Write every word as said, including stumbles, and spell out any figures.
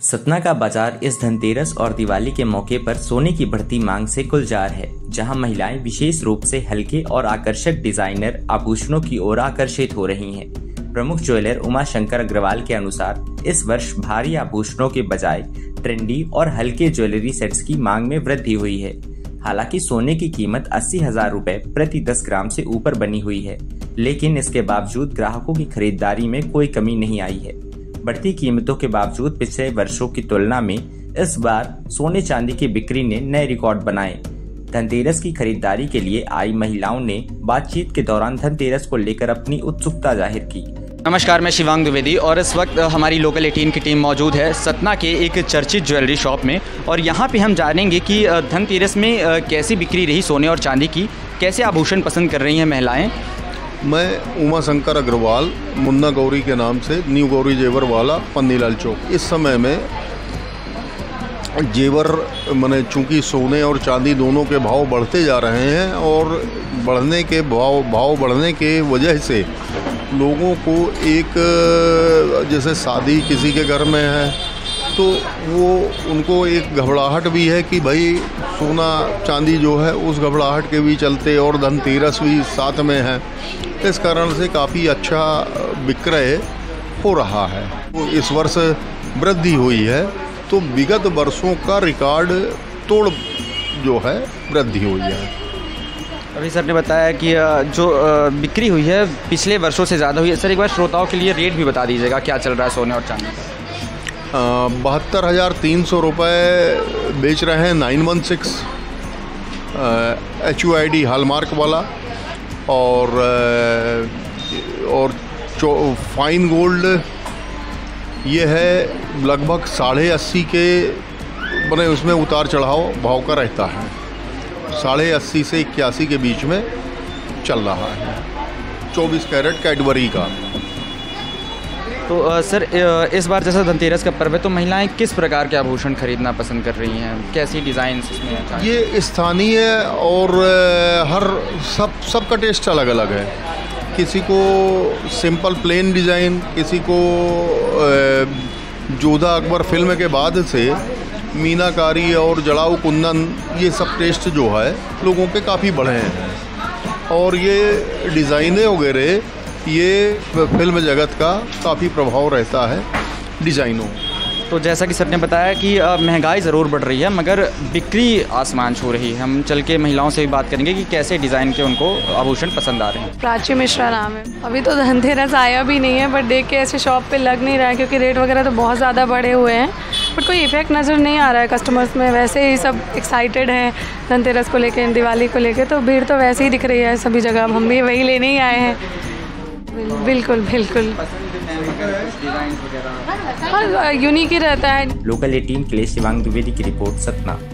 सतना का बाजार इस धनतेरस और दिवाली के मौके पर सोने की बढ़ती मांग से गुलजार है, जहां महिलाएं विशेष रूप से हल्के और आकर्षक डिजाइनर आभूषणों की ओर आकर्षित हो रही हैं। प्रमुख ज्वेलर उमा शंकर अग्रवाल के अनुसार इस वर्ष भारी आभूषणों के बजाय ट्रेंडी और हल्के ज्वेलरी सेट्स की मांग में वृद्धि हुई है। हालांकि सोने की कीमत अस्सी हजार रूपए प्रति दस ग्राम से ऊपर बनी हुई है, लेकिन इसके बावजूद ग्राहकों की खरीदारी में कोई कमी नहीं आई है। बढ़ती कीमतों के बावजूद पिछले वर्षों की तुलना में इस बार सोने चांदी की बिक्री ने नए रिकॉर्ड बनाए। धनतेरस की खरीदारी के लिए आई महिलाओं ने बातचीत के दौरान धनतेरस को लेकर अपनी उत्सुकता जाहिर की। नमस्कार, मैं शिवांग द्विवेदी और इस वक्त हमारी लोकल अठारह की टीम मौजूद है सतना के एक चर्चित ज्वेलरी शॉप में, और यहाँ पे हम जानेंगे कि धनतेरस में कैसी बिक्री रही सोने और चांदी की, कैसे आभूषण पसंद कर रही हैं महिलाएं। मैं उमा शंकर अग्रवाल मुन्ना गौरी के नाम से न्यू गौरी जेवर वाला पन्नीलाल चौक। इस समय में जेवर माने चूँकि सोने और चांदी दोनों के भाव बढ़ते जा रहे हैं और बढ़ने के भाव भाव बढ़ने के वजह से लोगों को एक जैसे शादी किसी के घर में है तो वो उनको एक घबराहट भी है कि भाई सोना चांदी जो है उस घबराहट के भी चलते और धनतेरस भी साथ में है, इस कारण से काफ़ी अच्छा विक्रय हो रहा है। तो इस वर्ष वृद्धि हुई है तो विगत वर्षों का रिकॉर्ड तोड़ जो है वृद्धि हुई है। अभी सर ने बताया कि जो बिक्री हुई है पिछले वर्षों से ज़्यादा हुई है। सर एक बार श्रोताओं के लिए रेट भी बता दीजिएगा, क्या चल रहा है सोने और चांदी का। बहत्तर हज़ार तीन सौ रुपये बेच रहे हैं nine one six H U I D hallmark वाला, और और फाइन गोल्ड ये है लगभग साढ़े अस्सी के बने, उसमें उतार चढ़ाव भाव का रहता है, साढ़े अस्सी से इक्यासी के बीच में चल रहा है। चौबीस कैरेट कैडबरी का। तो आ, सर इस बार जैसा धनतेरस का पर्व है तो महिलाएं किस प्रकार के आभूषण खरीदना पसंद कर रही हैं, कैसी डिज़ाइन इसमें है? ये स्थानीय और हर सब सबका टेस्ट अलग अलग है। किसी को सिंपल प्लेन डिज़ाइन, किसी को जोधा अकबर फिल्म के बाद से मीनाकारी और जड़ाऊ कुंदन, ये सब टेस्ट जो है लोगों के काफ़ी बढ़े हैं, और ये डिज़ाइनें वगैरह ये फिल्म जगत का काफ़ी प्रभाव रहता है डिज़ाइनों। तो जैसा कि सर ने बताया कि महंगाई ज़रूर बढ़ रही है मगर बिक्री आसमान छू रही है। हम चल के महिलाओं से भी बात करेंगे कि कैसे डिज़ाइन के उनको आभूषण पसंद आ रहे हैं। प्राची मिश्रा नाम है। अभी तो धनतेरस आया भी नहीं है, बट देख के ऐसे शॉप पे लग नहीं रहा है क्योंकि रेट वगैरह तो बहुत ज़्यादा बढ़े हुए हैं, बट कोई इफेक्ट नज़र नहीं आ रहा है कस्टमर्स में। वैसे ही सब एक्साइटेड हैं धनतेरस को लेके, दिवाली को लेके, तो भीड़ तो वैसे ही दिख रही है सभी जगह। हम भी वही लेने ही आए हैं। बिल्कुल बिल्कुल हाँ, यूनिक ही रहता है। लोकल अठारह के लिए शिवांग द्विवेदी की रिपोर्ट, सतना।